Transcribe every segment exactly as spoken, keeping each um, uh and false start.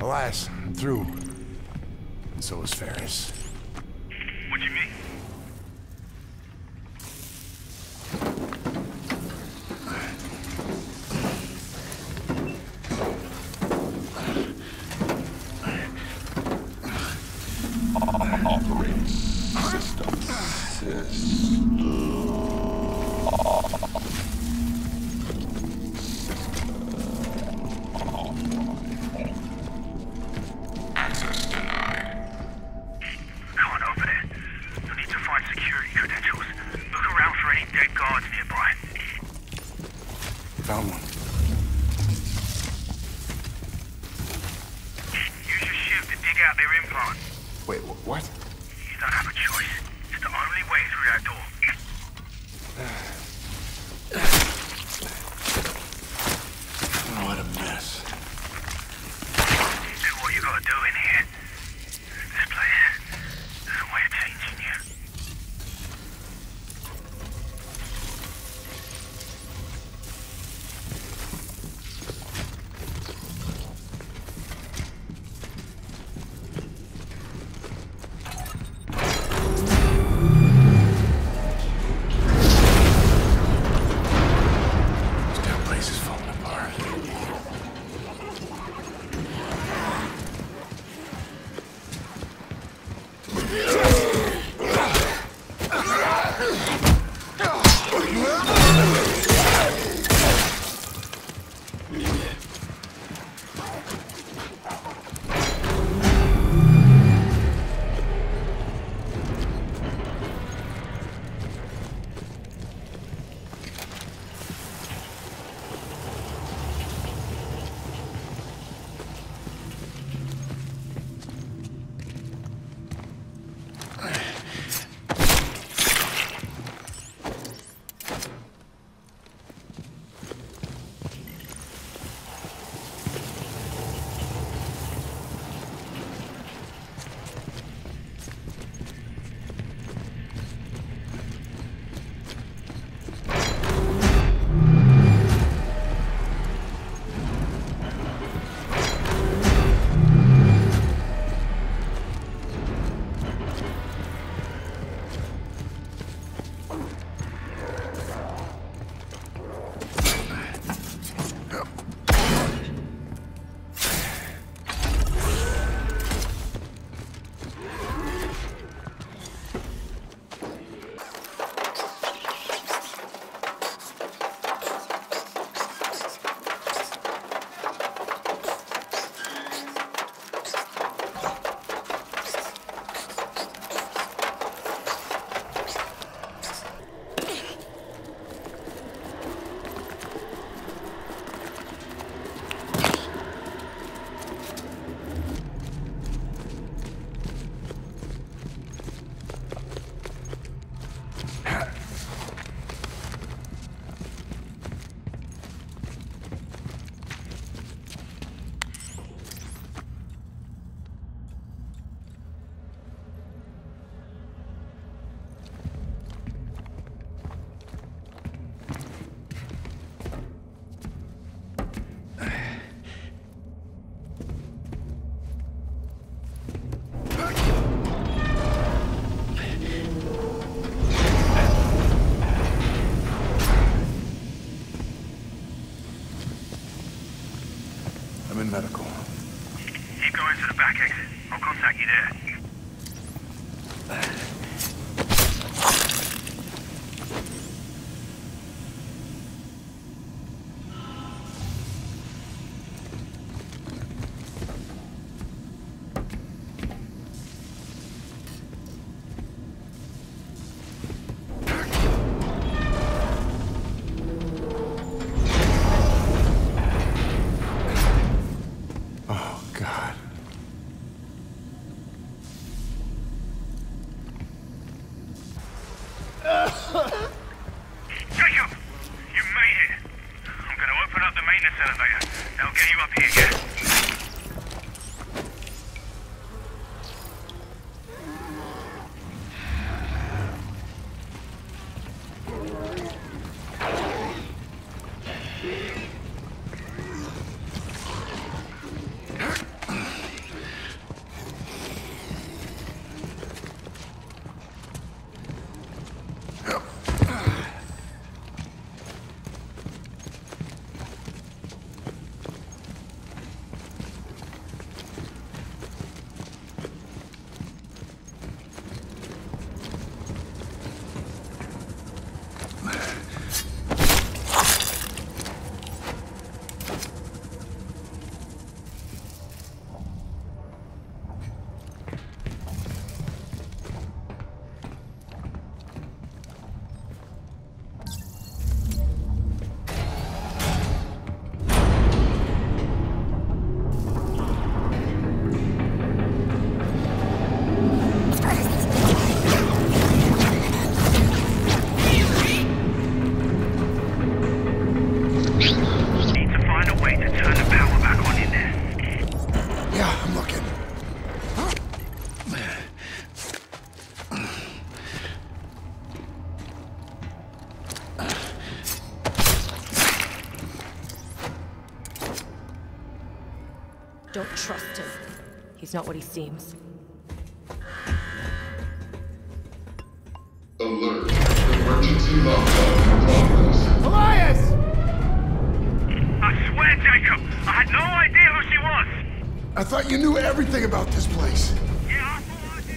Alas, I'm through. And so is Ferris. What do you mean? Operating system. System. Access denied. Can't open it. You'll need to find security credentials. Look around for any dead guards nearby. Found one. Use your shiv to dig out their implant. Wait, wh what? You don't have a choice. It's the only way through that door. Oh, what a mess. Do what you gotta do in here. This place is a way of changing you. This damn place is falling apart. I'm in medical. Keep going to the back exit. I'll contact you there. Don't trust him. He's not what he seems. Alert. Emergency lockdown in progress. Elias! I swear, Jacob, I had no idea who she was! I thought you knew everything about this place. Yeah, I thought I did.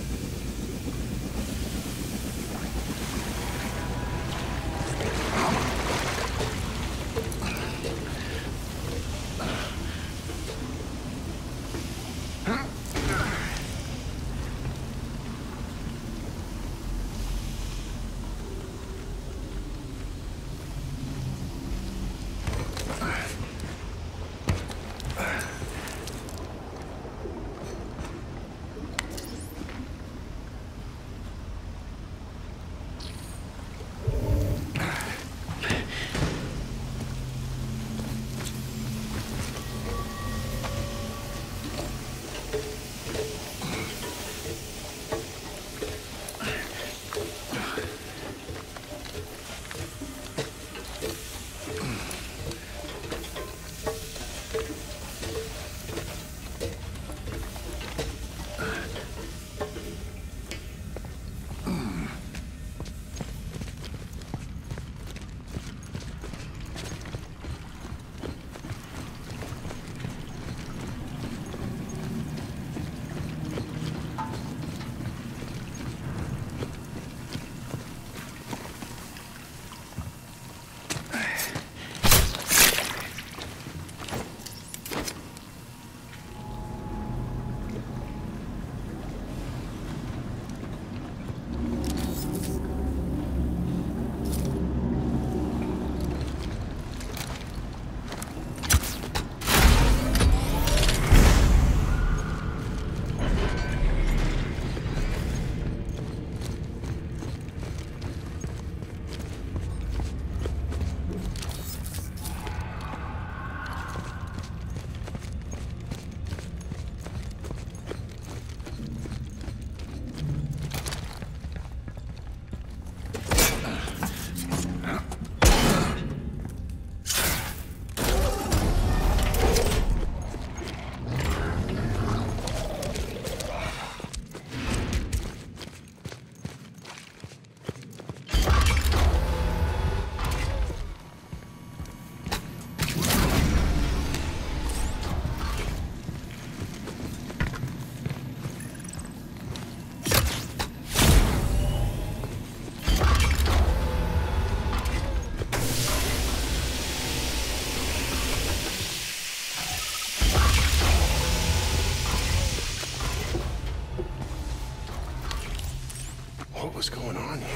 What's going on here?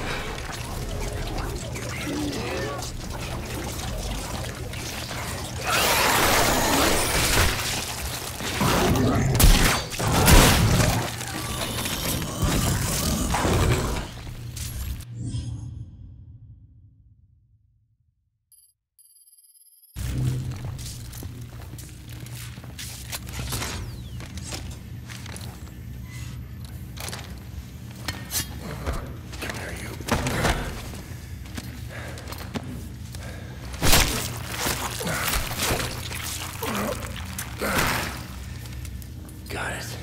Got it.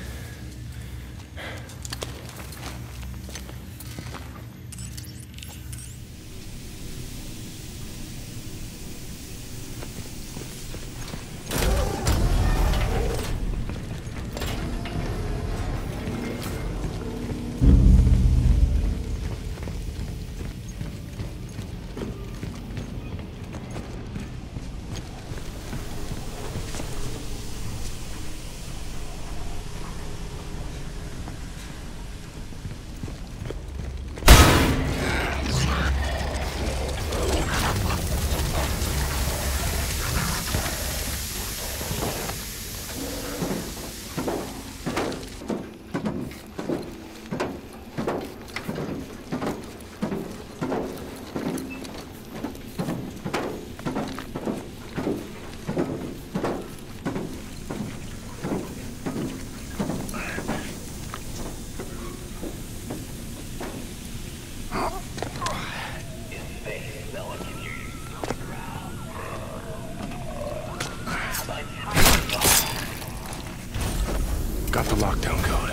Got the lockdown code.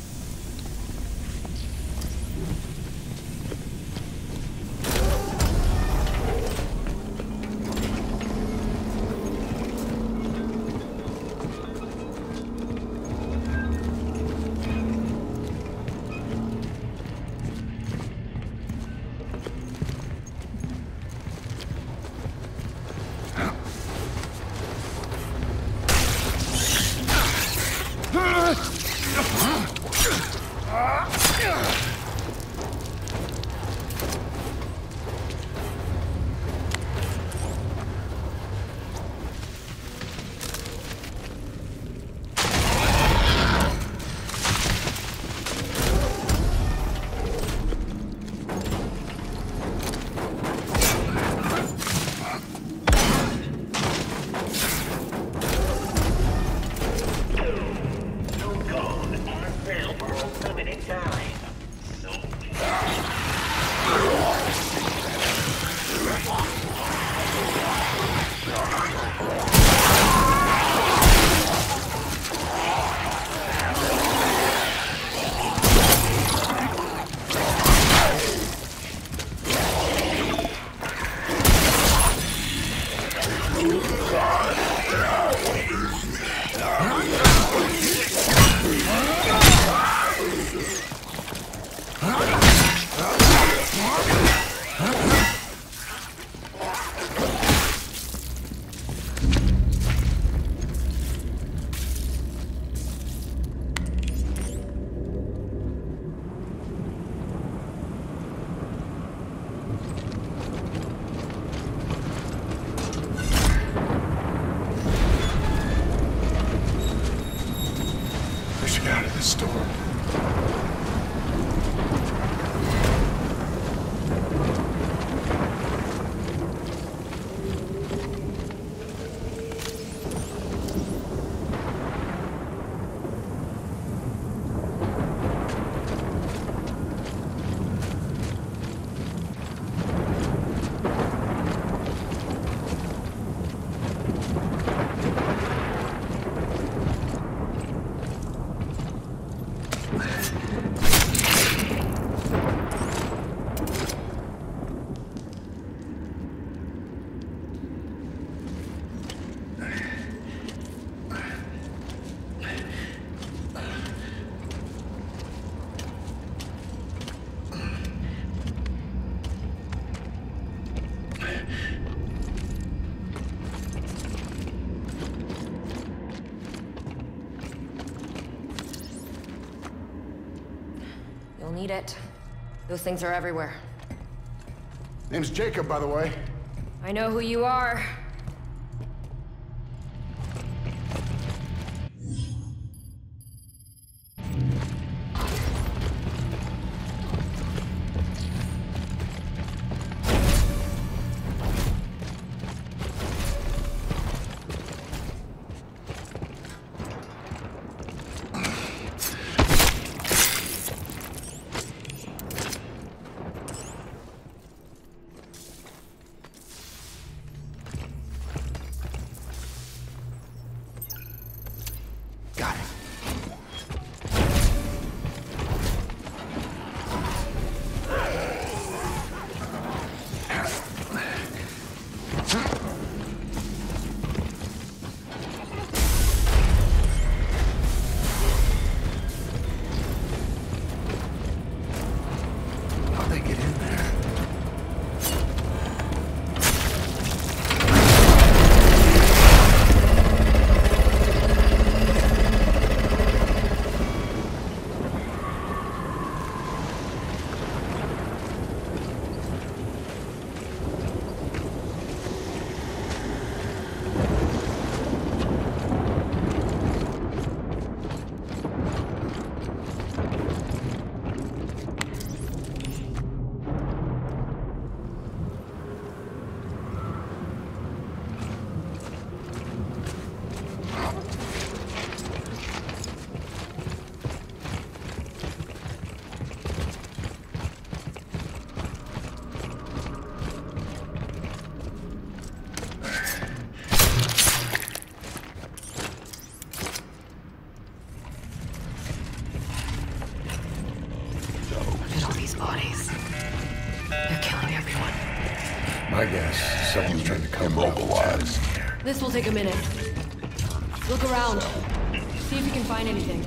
You'll need it. Those things are everywhere. Name's Jacob, by the way. I know who you are. I guess someone's trying to cover up Immobilized. This will take a minute. Look around. See if you can find anything.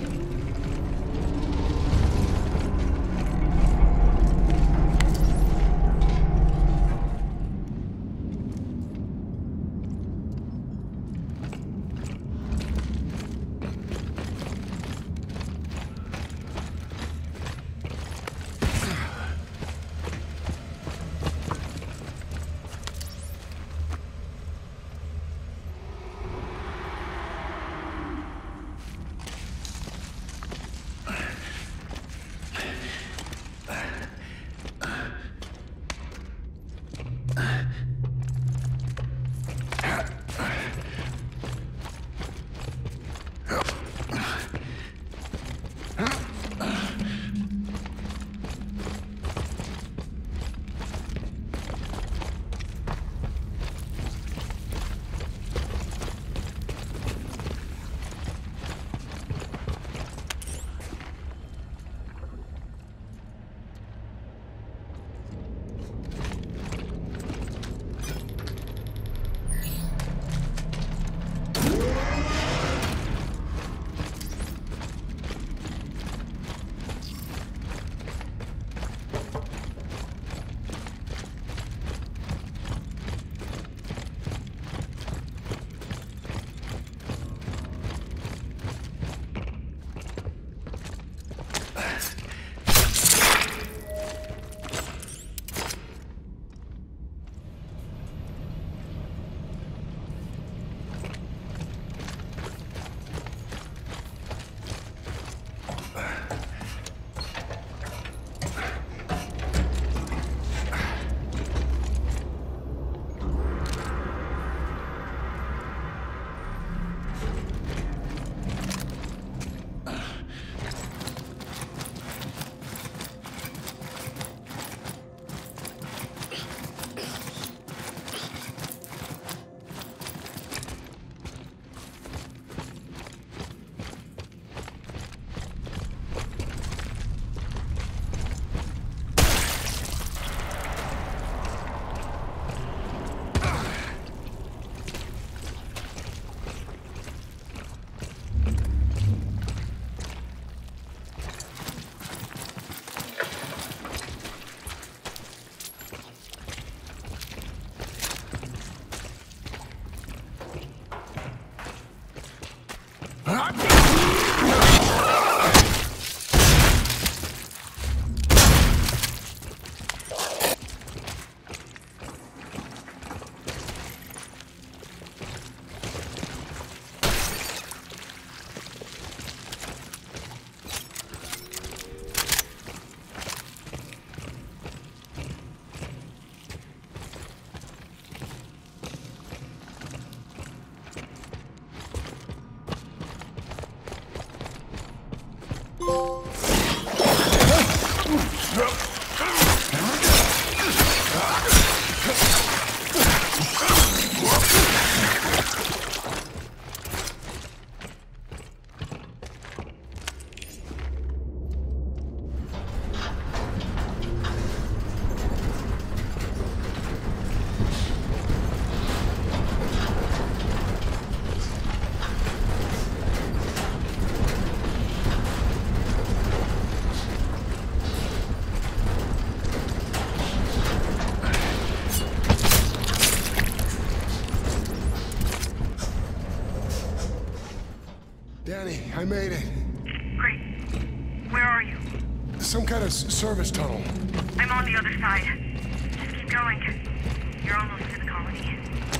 I made it. Great. Where are you? Some kind of s service tunnel. I'm on the other side. Just keep going. You're almost to the colony.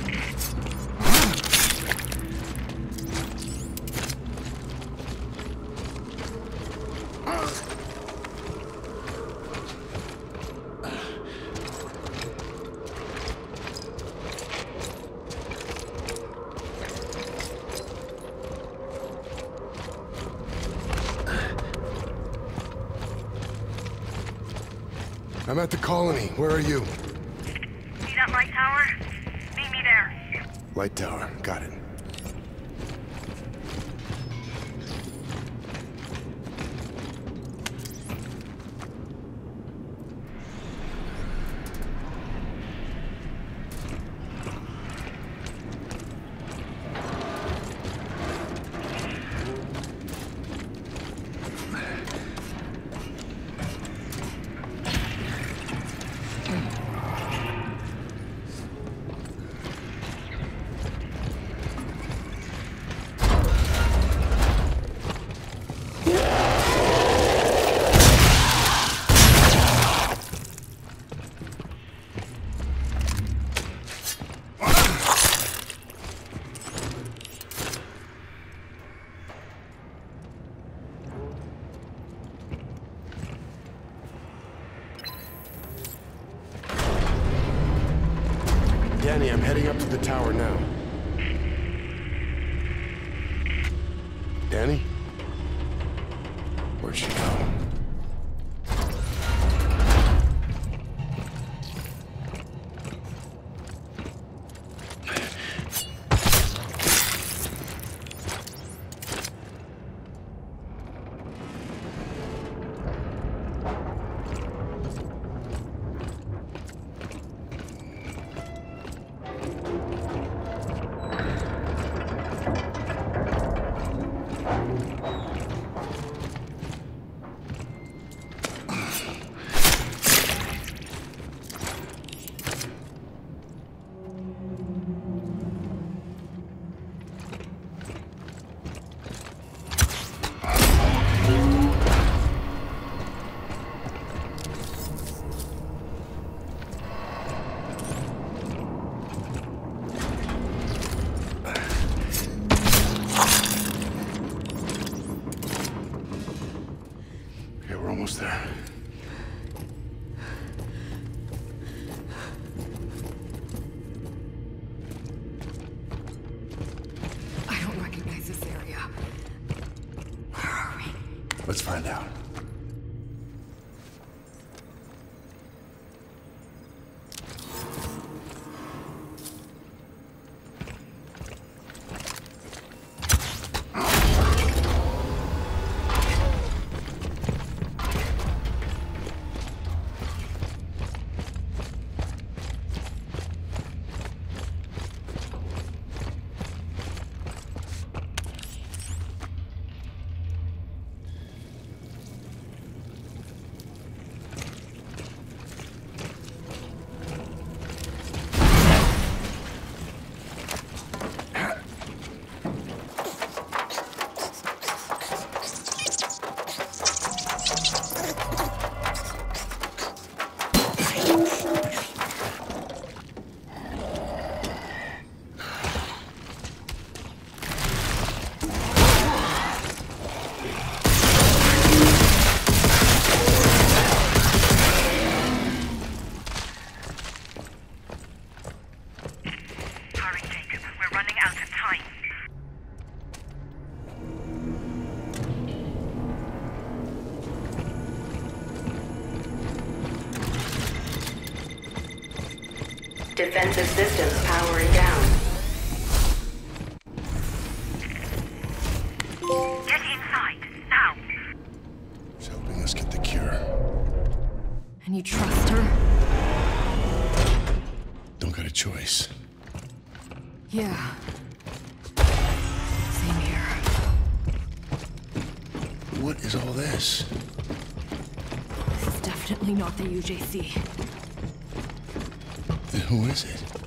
I'm at the colony. Where are you? See that light tower? Meet me there. Light tower. Got it. heading up to the tower now. Danny? Where'd she go? Almost there. I don't recognize this area. Where are we? Let's find out. Defensive systems powering down. Get inside, now! She's helping us get the cure. And you trust her? Don't got a choice. Yeah. Same here. What is all this? This is definitely not the U J C. Then who is it?